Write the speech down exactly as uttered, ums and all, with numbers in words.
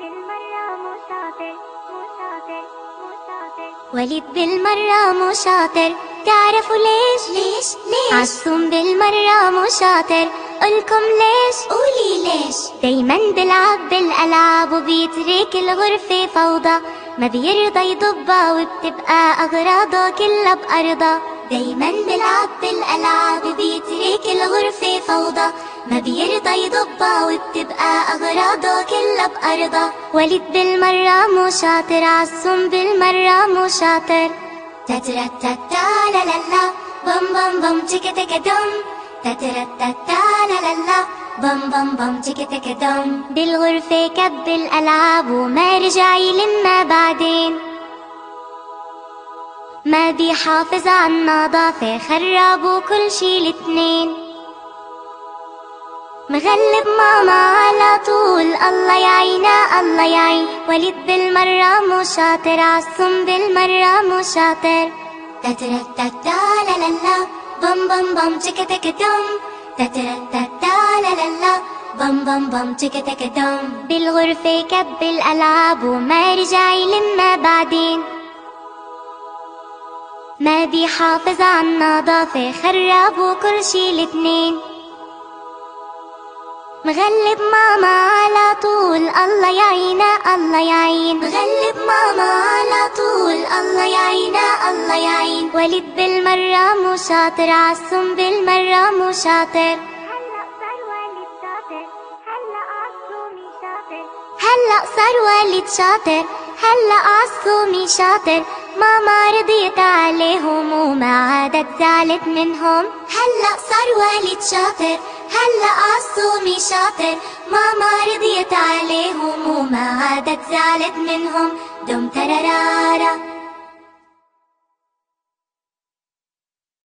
بالمرة مو شاطر مو شاطر مو شاطر. وليد بالمرة مو شاطر، تعرفوا ليش؟ ليش ليش؟ عالصوم بالمرة مو شاطر، قولكم ليش؟ قولي ليش؟ دايما بلعب بالألعاب وبيترك الغرفة فوضى، ما بيرضى يضبها وبتبقى أغراضه كلها بأرضها. دايما بلعب بالألعاب وبيترك الغرفة فوضى، ما بيرضى يضبها وبتبقى أغراضه كلها بأرضها. وليد بالمرة مو شاطر، عالصوم بالمرة مو شاطر. تترا تتا لا لا لا، بم بم بم تك تك دم. تترا تتا لا لا لا، بم بم بم تك تك دم. بالغرفة كب الألعاب وما رجع يلمها بعدين، ما بيحافظ عالنظافة، خربوا كل شي الاتنين. مغلب ماما على طول، الله يعينا الله يعين. وليد بالمرة مو شاطر، عالصوم بالمرة مو شاطر. تترا تتا لا لا لا، بم بم بم تك تك دم. تترا تتا لا لا لا، بم بم بم تك تك دم. بالغرفة كب الألعاب وما رجع يلمها بعدين، ما بيحافظ عالنظافة، خربوا كل شي الاتنين. مغلب ماما على طول، الله يعينا الله يعين. مغلب ماما على طول، الله يعينا الله يعين. وليد بالمرة مو شاطر، عالصوم بالمرة مو شاطر. هلأ صار وليد شاطر، هلأ عالصومي شاطر. هلأ صار وليد شاطر، هلأ عالصومي شاطر. ماما رضيت عليهم وما عادت زعلت منهم. هلأ صار وليد شاطر، هلأ عالصومي شاطر. ماما رضيت عليهم وما عادت زعلت منهم. دم ترارارا